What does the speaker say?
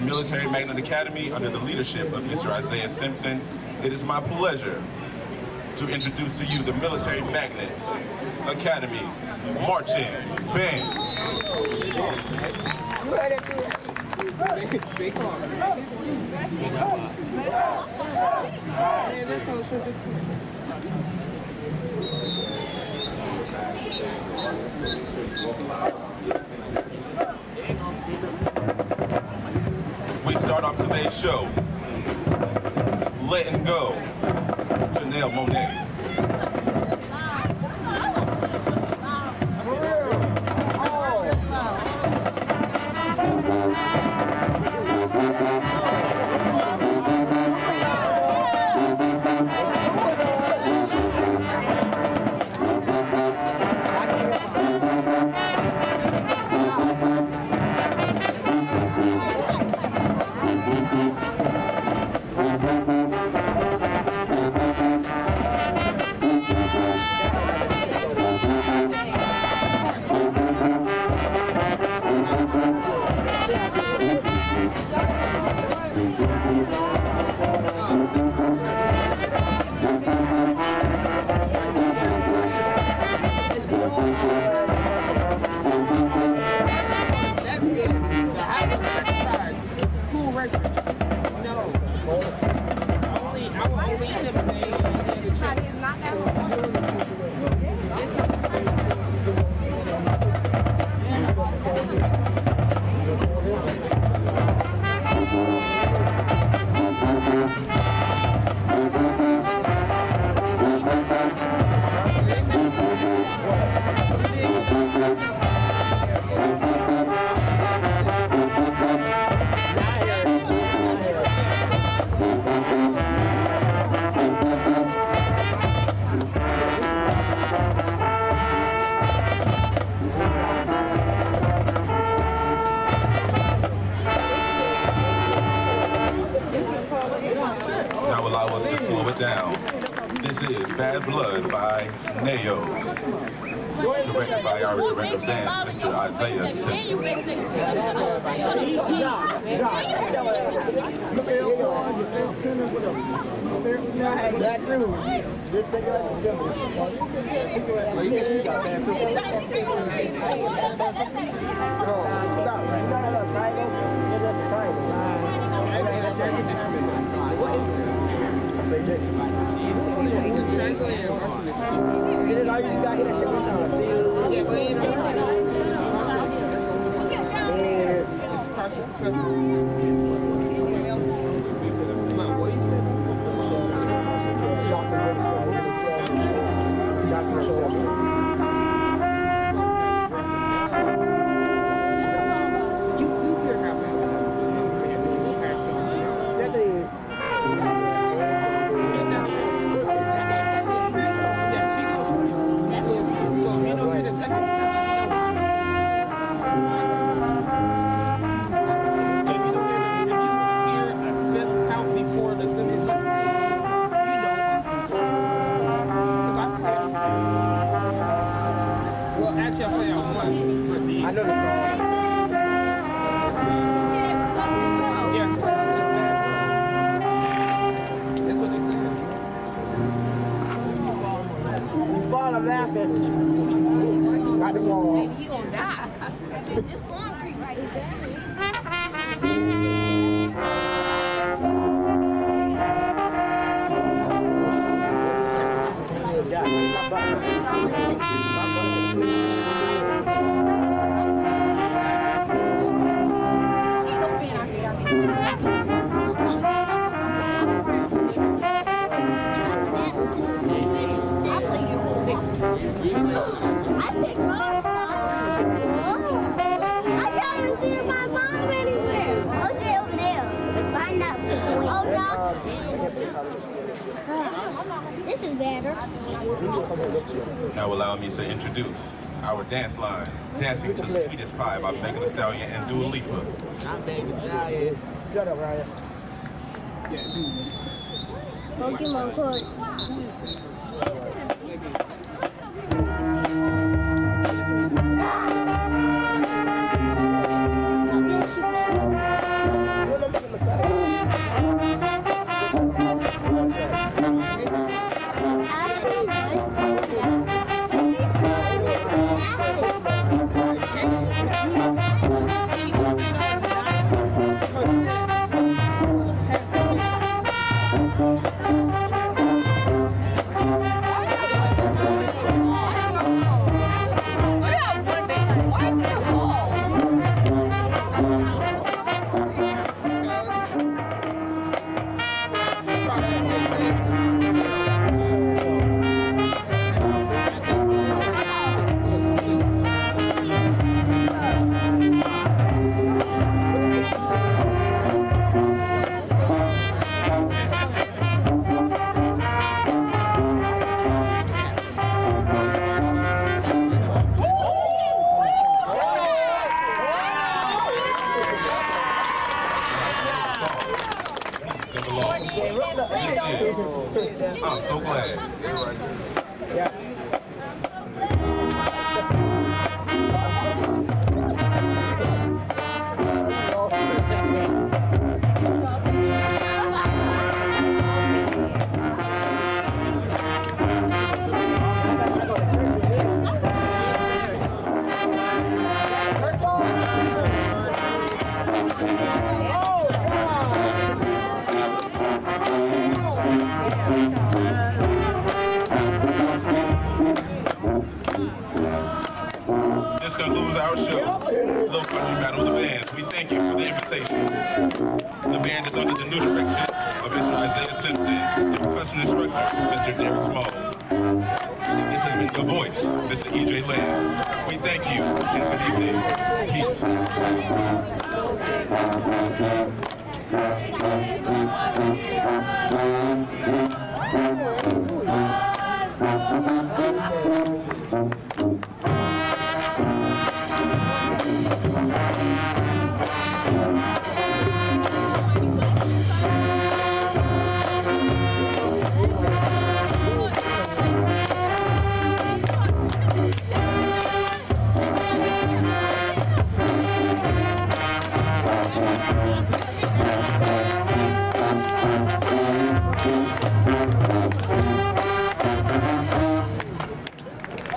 Military Magnet Academy under the leadership of Mr. Isaiah Simpson, it is my pleasure to introduce to you the Military Magnet Academy Marching Band. We start off today's show, Letting Go, Janelle Monáe. Now allow us to slow it down. This is Bad Blood by Neo, directed by our director of dance, Mr. Isaiah Simpson. I know the song. That's what they said. You fall, I'm laughing. Got the fall. He gonna die. This concrete right here. I picked lost. I can't see my mom anywhere. Okay, over there. Find out. Oh, no. This is better. Now allow me to introduce our dance line, Dancing to Sweetest Pie by Megan Thee Stallion and Dua Lipa. I'm Megan Thee Stallion. Shut up, Ryan. Pokemon card. belongs. This is. I'm so glad. Yeah. This concludes our show, Little Country Battle of the Bands. We thank you for the invitation. The band is under the new direction of Mr. Isaiah Simpson and percussion instructor, Mr. Derek Smalls. This has been the voice, Mr. E.J. Lambs. We thank you and good evening. Peace.